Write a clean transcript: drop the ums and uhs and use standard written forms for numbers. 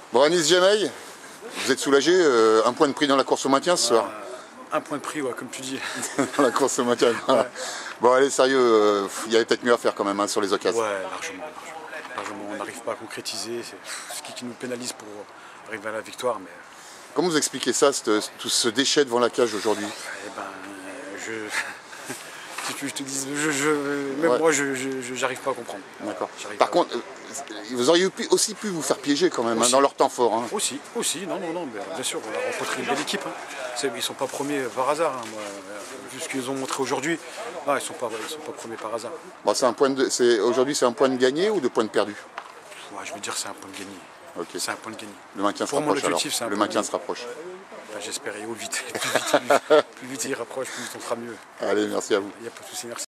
Bon, Anis Djamel, vous êtes soulagé, un point de prix dans la course au maintien ce soir. Un point de prix, ouais, comme tu dis. Dans la course au maintien. Ouais. Bon, allez, sérieux, il y avait peut-être mieux à faire quand même sur les occasions. Ouais, largement. On n'arrive pas à concrétiser. C'est ce qui nous pénalise pour arriver à la victoire. Mais... Comment vous expliquez ça, tout ce déchet devant la cage aujourd'hui? Eh ben, je te dis, même moi, j'arrive pas à comprendre. D'accord. Par contre, vous auriez aussi pu vous faire piéger quand même dans leur temps fort. Hein. Aussi, non, bien sûr, on a rencontré une belle équipe. Hein. Ils sont pas premiers par hasard. Hein. Moi, vu ce qu'ils ont montré aujourd'hui, ils sont pas premiers par hasard. Bon, aujourd'hui, c'est un point de gagné ou 2 points de perdu? Ouais, je veux dire, c'est un point de gagné. Okay. C'est un point de gagné. Le maintien se rapproche alors. Le maintien se rapproche. Enfin, j'espère, et au vite. Plus vite il rapproche, plus vite on fera mieux. Allez, merci à vous. Il n'y a pas de souci, merci.